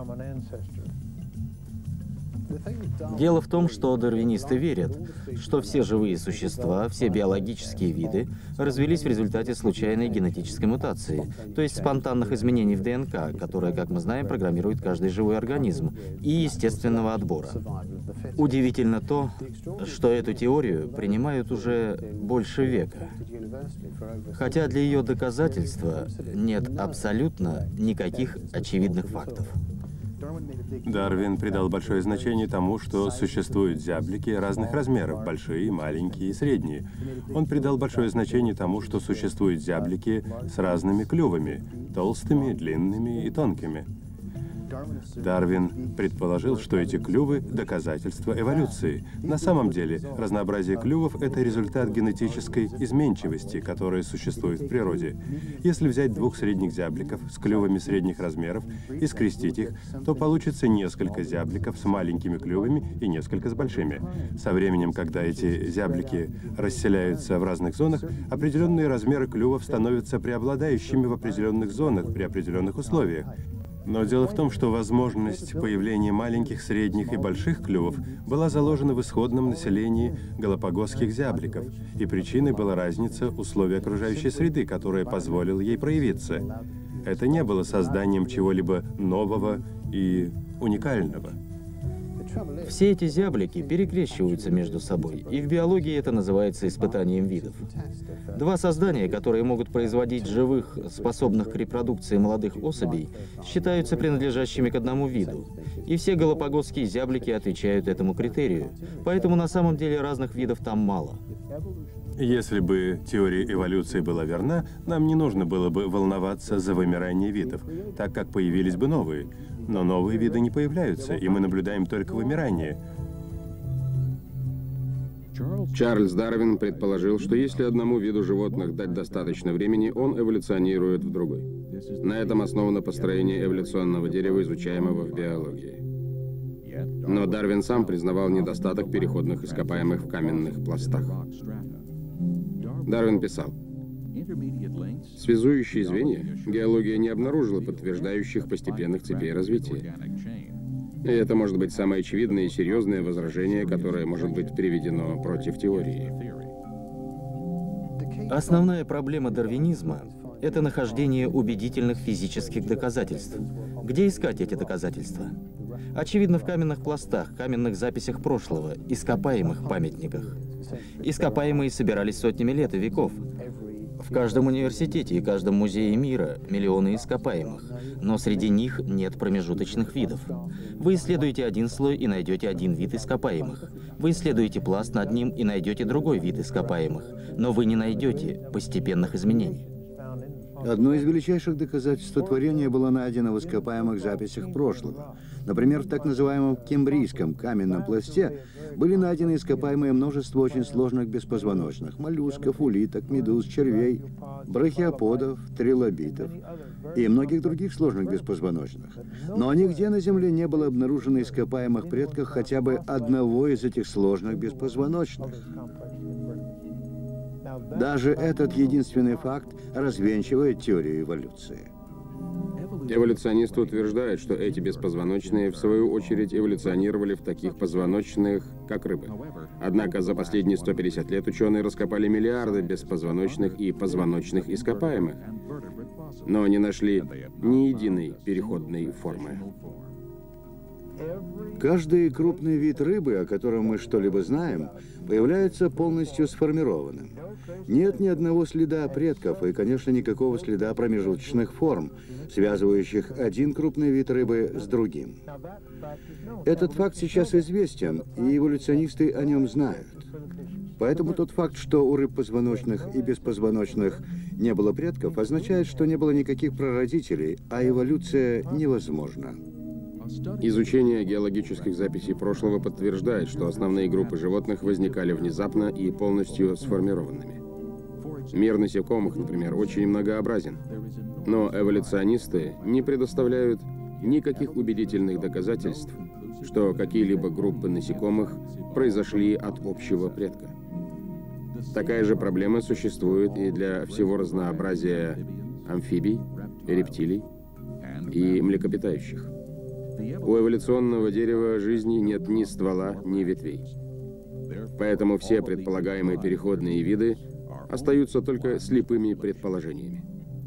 Дело в том, что дарвинисты верят, что все живые существа, все биологические виды развились в результате случайной генетической мутации, то есть спонтанных изменений в ДНК, которые, как мы знаем, программирует каждый живой организм, и естественного отбора. Удивительно то, что эту теорию принимают уже больше века, хотя для ее доказательства нет абсолютно никаких очевидных фактов. Дарвин придал большое значение тому, что существуют зяблики разных размеров, большие, маленькие и средние. Он придал большое значение тому, что существуют зяблики с разными клювами, толстыми, длинными и тонкими. Дарвин предположил, что эти клювы — доказательство эволюции. На самом деле, разнообразие клювов — это результат генетической изменчивости, которая существует в природе. Если взять двух средних зябликов с клювами средних размеров и скрестить их, то получится несколько зябликов с маленькими клювами и несколько с большими. Со временем, когда эти зяблики расселяются в разных зонах, определенные размеры клювов становятся преобладающими в определенных зонах при определенных условиях. Но дело в том, что возможность появления маленьких, средних и больших клювов была заложена в исходном населении галапагосских зябликов, и причиной была разница условий окружающей среды, которая позволила ей проявиться. Это не было созданием чего-либо нового и уникального. Все эти зяблики перекрещиваются между собой, и в биологии это называется испытанием видов. Два создания, которые могут производить живых, способных к репродукции молодых особей, считаются принадлежащими к одному виду. И все галапагосские зяблики отвечают этому критерию, поэтому на самом деле разных видов там мало. Если бы теория эволюции была верна, нам не нужно было бы волноваться за вымирание видов, так как появились бы новые. Но новые виды не появляются, и мы наблюдаем только вымирание. Чарльз Дарвин предположил, что если одному виду животных дать достаточно времени, он эволюционирует в другой. На этом основано построение эволюционного дерева, изучаемого в биологии. Но Дарвин сам признавал недостаток переходных ископаемых в каменных пластах. Дарвин писал: «Связующие звенья геология не обнаружила подтверждающих постепенных цепей развития. И это может быть самое очевидное и серьезное возражение, которое может быть приведено против теории». Основная проблема дарвинизма — это нахождение убедительных физических доказательств. Где искать эти доказательства? Очевидно, в каменных пластах, каменных записях прошлого, ископаемых памятниках. Ископаемые собирались сотнями лет и веков. В каждом университете и каждом музее мира миллионы ископаемых, но среди них нет промежуточных видов. Вы исследуете один слой и найдете один вид ископаемых. Вы исследуете пласт над ним и найдете другой вид ископаемых, но вы не найдете постепенных изменений. Одно из величайших доказательств творения было найдено в ископаемых записях прошлого. Например, в так называемом кембрийском каменном пласте были найдены ископаемые множество очень сложных беспозвоночных: моллюсков, улиток, медуз, червей, брахиоподов, трилобитов и многих других сложных беспозвоночных. Но нигде на Земле не было обнаружено ископаемых предков хотя бы одного из этих сложных беспозвоночных. Даже этот единственный факт развенчивает теорию эволюции. Эволюционисты утверждают, что эти беспозвоночные, в свою очередь, эволюционировали в таких позвоночных, как рыбы. Однако за последние 150 лет ученые раскопали миллиарды беспозвоночных и позвоночных ископаемых, но не нашли ни единой переходной формы. Каждый крупный вид рыбы, о котором мы что-либо знаем, появляется полностью сформированным. Нет ни одного следа предков и, конечно, никакого следа промежуточных форм, связывающих один крупный вид рыбы с другим. Этот факт сейчас известен, и эволюционисты о нем знают. Поэтому тот факт, что у рыб позвоночных и беспозвоночных не было предков, означает, что не было никаких прародителей, а эволюция невозможна. Изучение геологических записей прошлого подтверждает, что основные группы животных возникали внезапно и полностью сформированными. Мир насекомых, например, очень многообразен, но эволюционисты не предоставляют никаких убедительных доказательств, что какие-либо группы насекомых произошли от общего предка. Такая же проблема существует и для всего разнообразия амфибий, рептилий и млекопитающих. У эволюционного дерева жизни нет ни ствола, ни ветвей. Поэтому все предполагаемые переходные виды остаются только слепыми предположениями.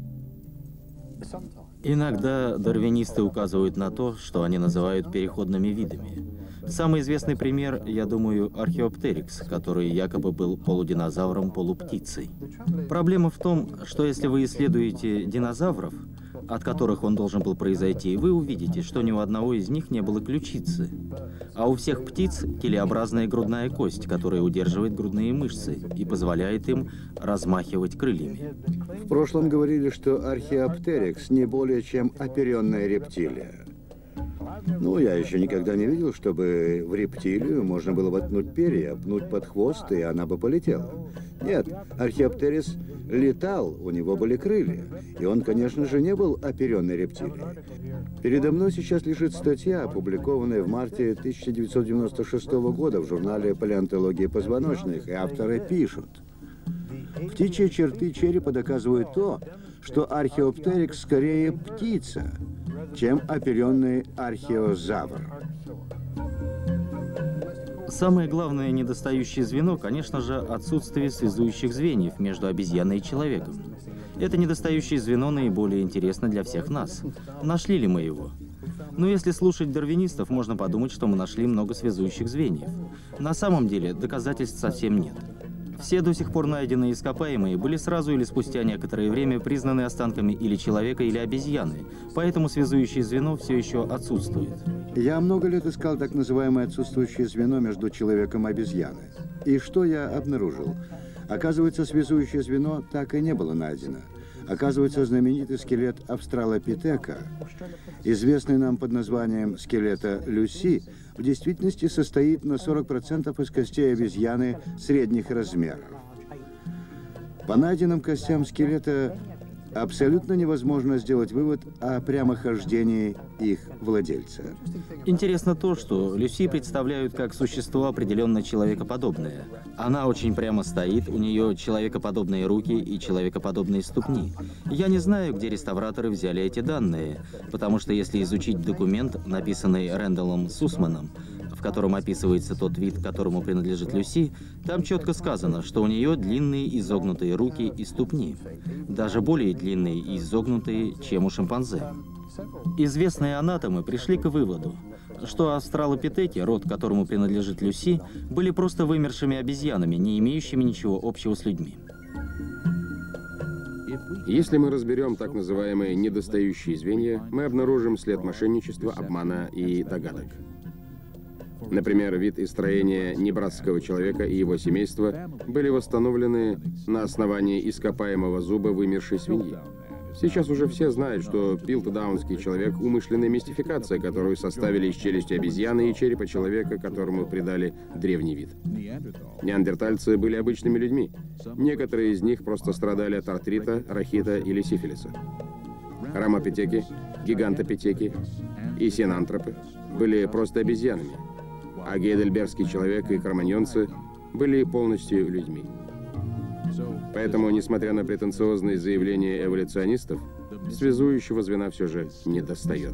Иногда дарвинисты указывают на то, что они называют переходными видами. Самый известный пример, я думаю, археоптерикс, который якобы был полудинозавром, полуптицей. Проблема в том, что если вы исследуете динозавров, от которых он должен был произойти, вы увидите, что ни у одного из них не было ключицы. А у всех птиц килеобразная грудная кость, которая удерживает грудные мышцы и позволяет им размахивать крыльями. В прошлом говорили, что археоптерикс не более чем оперенная рептилия. Ну, я еще никогда не видел, чтобы в рептилию можно было воткнуть перья, пнуть под хвост, и она бы полетела. Нет, археоптерикс летал, у него были крылья, и он, конечно же, не был оперенной рептилией. Передо мной сейчас лежит статья, опубликованная в марте 1996 года в журнале «Палеонтология позвоночных», и авторы пишут: птичьи черты черепа доказывают то, что археоптерикс скорее птица, чем оперенный археозавр. Самое главное недостающее звено, конечно же, отсутствие связующих звеньев между обезьяной и человеком. Это недостающее звено наиболее интересно для всех нас. Нашли ли мы его? Но если слушать дарвинистов, можно подумать, что мы нашли много связующих звеньев. На самом деле доказательств совсем нет. Все до сих пор найденные ископаемые были сразу или спустя некоторое время признаны останками или человека, или обезьяны, поэтому связующее звено все еще отсутствует. Я много лет искал так называемое отсутствующее звено между человеком и обезьяной. И что я обнаружил? Оказывается, связующее звено так и не было найдено. Оказывается, знаменитый скелет австралопитека, известный нам под названием скелета Люси, в действительности состоит на 40% из костей обезьяны средних размеров. По найденным костям скелета абсолютно невозможно сделать вывод о прямохождении их владельца. Интересно то, что Люси представляют как существо определенно человекоподобное. Она очень прямо стоит, у нее человекоподобные руки и человекоподобные ступни. Я не знаю, где реставраторы взяли эти данные, потому что если изучить документ, написанный Рэндаллом Сусманом, в котором описывается тот вид, которому принадлежит Люси, там четко сказано, что у нее длинные изогнутые руки и ступни, даже более длинные и изогнутые, чем у шимпанзе. Известные анатомы пришли к выводу, что австралопитеки, род которому принадлежит Люси, были просто вымершими обезьянами, не имеющими ничего общего с людьми. Если мы разберем так называемые недостающие звенья, мы обнаружим след мошенничества, обмана и догадок. Например, вид и строение небрасского человека и его семейства были восстановлены на основании ископаемого зуба вымершей свиньи. Сейчас уже все знают, что пилтдаунский человек – умышленная мистификация, которую составили из челюсти обезьяны и черепа человека, которому придали древний вид. Неандертальцы были обычными людьми. Некоторые из них просто страдали от артрита, рахита или сифилиса. Ромопитеки, гигантопитеки и синантропы были просто обезьянами, а гейдельбергский человек и кроманьонцы были полностью людьми. Поэтому, несмотря на претенциозные заявления эволюционистов, связующего звена все же недостает.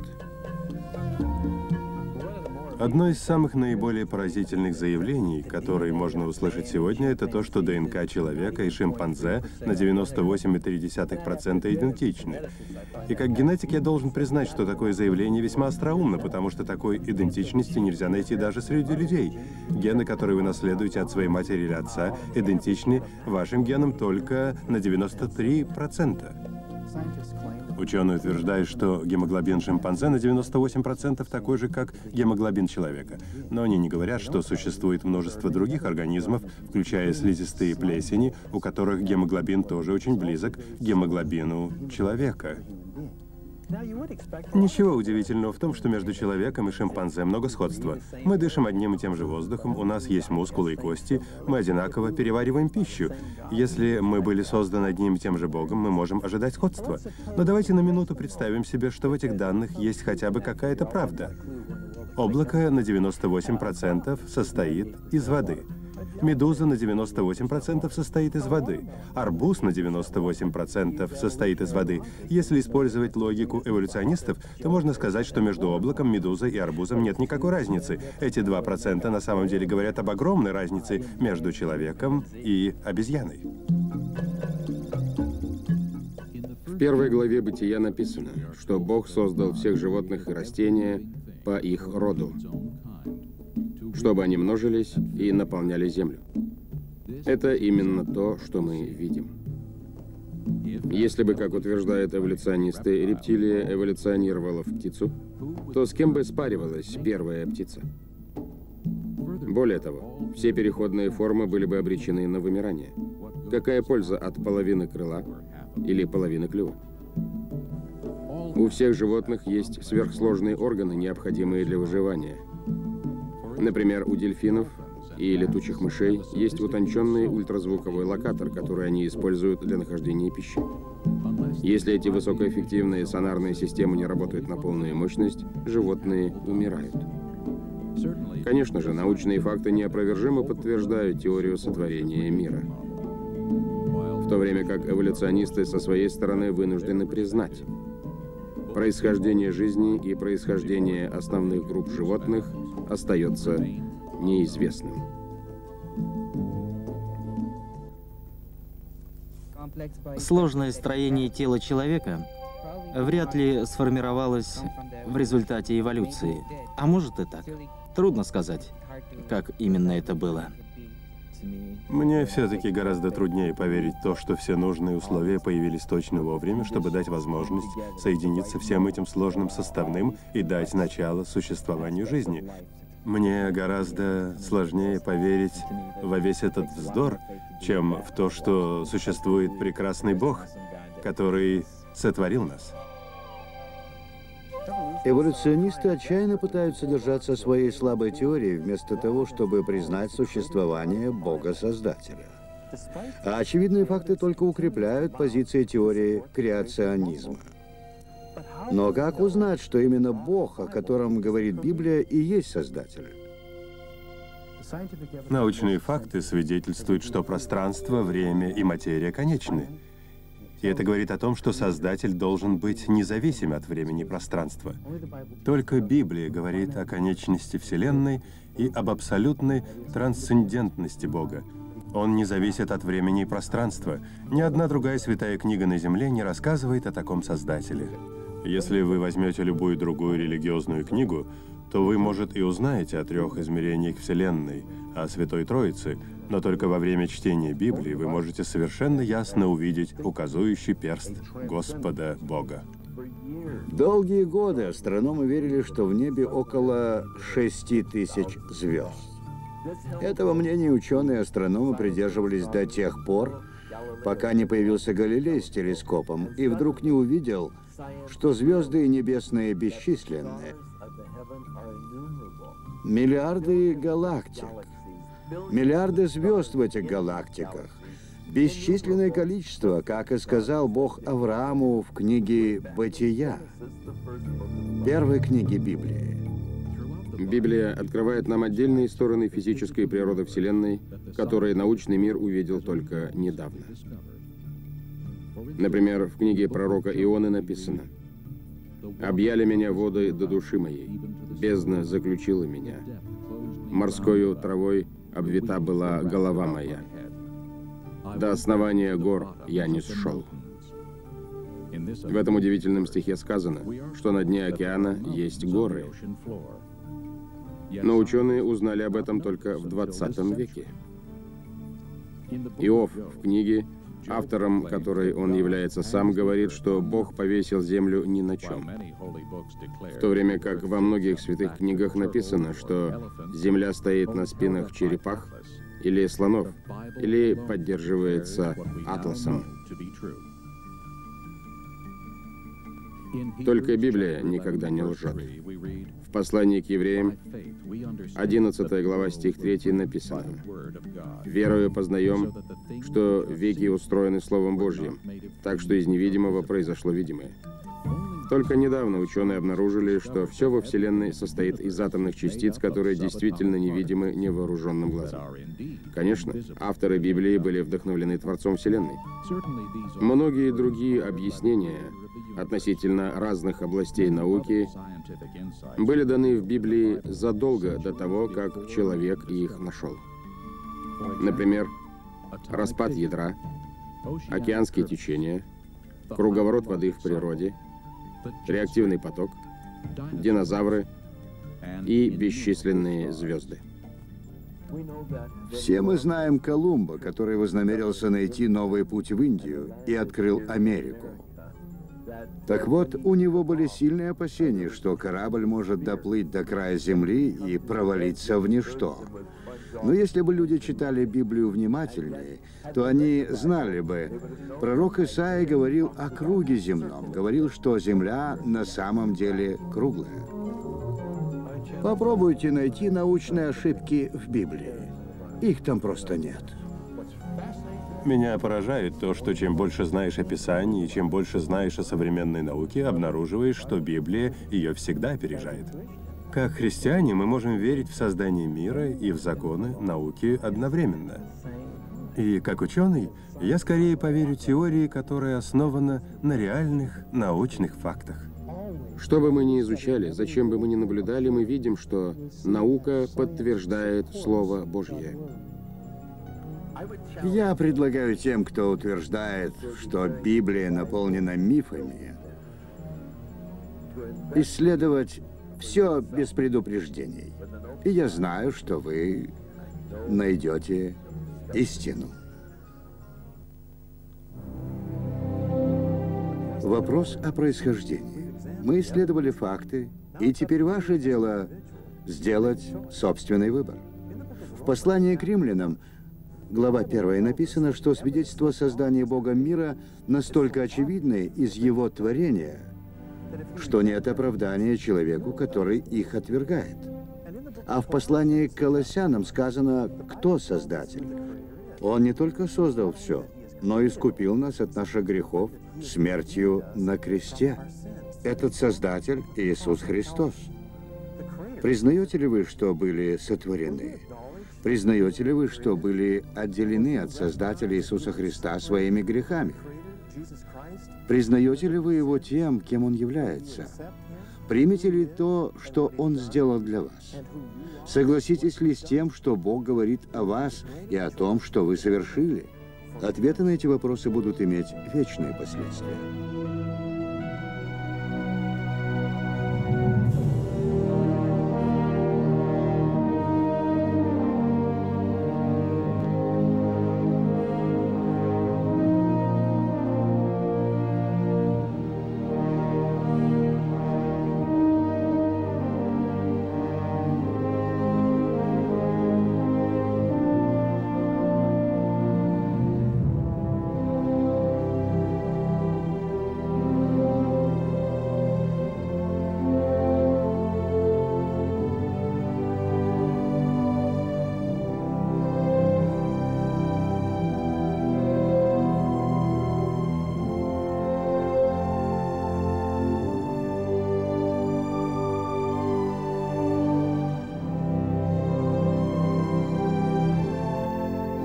Одно из самых наиболее поразительных заявлений, которые можно услышать сегодня, это то, что ДНК человека и шимпанзе на 98,3% идентичны. И как генетик я должен признать, что такое заявление весьма остроумно, потому что такой идентичности нельзя найти даже среди людей. Гены, которые вы наследуете от своей матери или отца, идентичны вашим генам только на 93%. Ученые утверждают, что гемоглобин шимпанзе на 98% такой же, как гемоглобин человека. Но они не говорят, что существует множество других организмов, включая слизистые плесени, у которых гемоглобин тоже очень близок к гемоглобину человека. Ничего удивительного в том, что между человеком и шимпанзе много сходства. Мы дышим одним и тем же воздухом, у нас есть мускулы и кости, мы одинаково перевариваем пищу. Если мы были созданы одним и тем же Богом, мы можем ожидать сходства. Но давайте на минуту представим себе, что в этих данных есть хотя бы какая-то правда. Облако на 98% состоит из воды. Медуза на 98% состоит из воды. Арбуз на 98% состоит из воды. Если использовать логику эволюционистов, то можно сказать, что между облаком, медузой и арбузом нет никакой разницы. Эти 2% на самом деле говорят об огромной разнице между человеком и обезьяной. В первой главе Бытия написано, что Бог создал всех животных и растения по их роду, чтобы они множились и наполняли землю. Это именно то, что мы видим. Если бы, как утверждают эволюционисты, рептилия эволюционировала в птицу, то с кем бы спаривалась первая птица? Более того, все переходные формы были бы обречены на вымирание. Какая польза от половины крыла или половины клюва? У всех животных есть сверхсложные органы, необходимые для выживания. Например, у дельфинов и летучих мышей есть утонченный ультразвуковой локатор, который они используют для нахождения пищи. Если эти высокоэффективные сонарные системы не работают на полную мощность, животные умирают. Конечно же, научные факты неопровержимо подтверждают теорию сотворения мира. В то время как эволюционисты со своей стороны вынуждены признать, происхождение жизни и происхождение основных групп животных остается неизвестным. Сложное строение тела человека вряд ли сформировалось в результате эволюции. А может и так. Трудно сказать, как именно это было. Мне все-таки гораздо труднее поверить в то, что все нужные условия появились точно вовремя, чтобы дать возможность соединиться всем этим сложным составным и дать начало существованию жизни. Мне гораздо сложнее поверить во весь этот вздор, чем в то, что существует прекрасный Бог, который сотворил нас. Эволюционисты отчаянно пытаются держаться своей слабой теории, вместо того, чтобы признать существование Бога-Создателя. А очевидные факты только укрепляют позиции теории креационизма. Но как узнать, что именно Бог, о котором говорит Библия, и есть Создатель? Научные факты свидетельствуют, что пространство, время и материя конечны. И это говорит о том, что Создатель должен быть независим от времени и пространства. Только Библия говорит о конечности Вселенной и об абсолютной трансцендентности Бога. Он не зависит от времени и пространства. Ни одна другая святая книга на Земле не рассказывает о таком Создателе. Если вы возьмете любую другую религиозную книгу, то вы, может, и узнаете о 3 измерениях Вселенной, о Святой Троице, но только во время чтения Библии вы можете совершенно ясно увидеть указующий перст Господа Бога. Долгие годы астрономы верили, что в небе около 6000 звезд. Этого мнения ученые-астрономы придерживались до тех пор, пока не появился Галилей с телескопом и вдруг не увидел, что звезды небесные бесчисленны. Миллиарды галактик, миллиарды звезд в этих галактиках, бесчисленное количество, как и сказал Бог Аврааму в книге «Бытия», первой книге Библии. Библия открывает нам отдельные стороны физической природы Вселенной, которые научный мир увидел только недавно. Например, в книге пророка Ионы написано: «Объяли меня воды до души моей, бездна заключила меня, морскою травой обвита была голова моя, до основания гор я не сшел». В этом удивительном стихе сказано, что на дне океана есть горы. Но ученые узнали об этом только в 20 веке. Иов в книге, автором которой он является сам, говорит, что Бог повесил землю ни на чем. В то время как во многих святых книгах написано, что земля стоит на спинах черепах или слонов, или поддерживается атласом. Только Библия никогда не лжет. В послании к евреям, 11 глава, стих 3 написано: «Верою познаем, что веки устроены Словом Божьим, так что из невидимого произошло видимое». Только недавно ученые обнаружили, что все во Вселенной состоит из атомных частиц, которые действительно невидимы невооруженным глазом. Конечно, авторы Библии были вдохновлены Творцом Вселенной. Многие другие объяснения относительно разных областей науки были даны в Библии задолго до того, как человек их нашел. Например, распад ядра, океанские течения, круговорот воды в природе, реактивный поток, динозавры и бесчисленные звезды. Все мы знаем Колумба, который вознамерился найти новый путь в Индию и открыл Америку. Так вот, у него были сильные опасения, что корабль может доплыть до края Земли и провалиться в ничто. Но если бы люди читали Библию внимательнее, то они знали бы, пророк Исаия говорил о круге земном, говорил, что Земля на самом деле круглая. Попробуйте найти научные ошибки в Библии. Их там просто нет. Меня поражает то, что чем больше знаешь о Писании, и чем больше знаешь о современной науке, обнаруживаешь, что Библия ее всегда опережает. Как христиане мы можем верить в создание мира и в законы науки одновременно. И как ученый, я скорее поверю теории, которая основана на реальных научных фактах. Что бы мы ни изучали, зачем бы мы ни наблюдали, мы видим, что наука подтверждает Слово Божье. Я предлагаю тем, кто утверждает, что Библия наполнена мифами, исследовать все без предупреждений. И я знаю, что вы найдете истину. Вопрос о происхождении. Мы исследовали факты, и теперь ваше дело сделать собственный выбор. В послании к римлянам, глава 1, написано, что свидетельство создания Богом мира настолько очевидны из его творения, что нет оправдания человеку, который их отвергает. А в послании к Колоссянам сказано, кто Создатель. Он не только создал все, но искупил нас от наших грехов смертью на кресте. Этот Создатель – Иисус Христос. Признаете ли вы, что были сотворены? Признаете ли вы, что были отделены от Создателя Иисуса Христа своими грехами? Признаете ли вы Его тем, кем Он является? Примете ли то, что Он сделал для вас? Согласитесь ли с тем, что Бог говорит о вас и о том, что вы совершили? Ответы на эти вопросы будут иметь вечные последствия.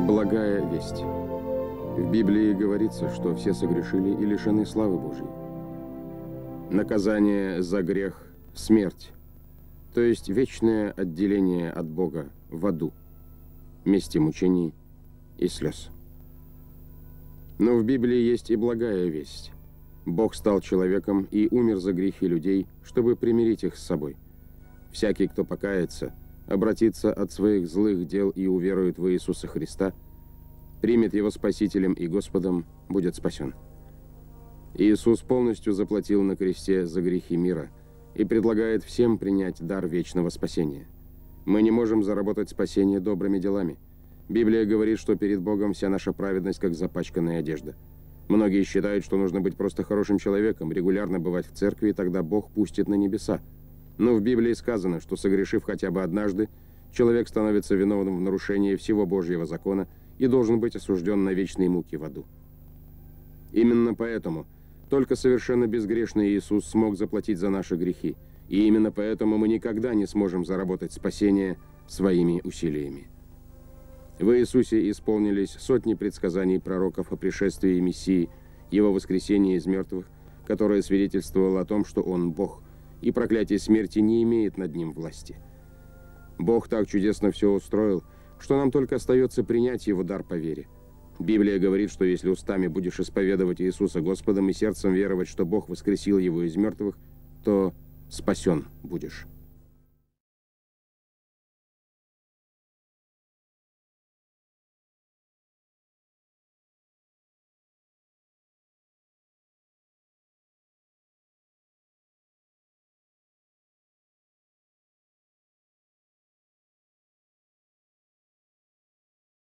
Благая весть. В Библии говорится, что все согрешили и лишены славы Божьей. Наказание за грех – смерть, то есть вечное отделение от Бога в аду, месте мучений и слез. Но в Библии есть и благая весть. Бог стал человеком и умер за грехи людей, чтобы примирить их с собой. Всякий, кто покается, обратится от своих злых дел и уверует в Иисуса Христа, примет Его Спасителем и Господом, будет спасен. Иисус полностью заплатил на кресте за грехи мира и предлагает всем принять дар вечного спасения. Мы не можем заработать спасение добрыми делами. Библия говорит, что перед Богом вся наша праведность как запачканная одежда. Многие считают, что нужно быть просто хорошим человеком, регулярно бывать в церкви, и тогда Бог пустит на небеса. Но в Библии сказано, что, согрешив хотя бы однажды, человек становится виновным в нарушении всего Божьего закона и должен быть осужден на вечные муки в аду. Именно поэтому только совершенно безгрешный Иисус смог заплатить за наши грехи, и именно поэтому мы никогда не сможем заработать спасение своими усилиями. В Иисусе исполнились сотни предсказаний пророков о пришествии Мессии, Его воскресении из мертвых, которое свидетельствовало о том, что Он Бог, и проклятие смерти не имеет над Ним власти. Бог так чудесно все устроил, что нам только остается принять Его дар по вере. Библия говорит, что если устами будешь исповедовать Иисуса Господом и сердцем веровать, что Бог воскресил Его из мертвых, то спасен будешь.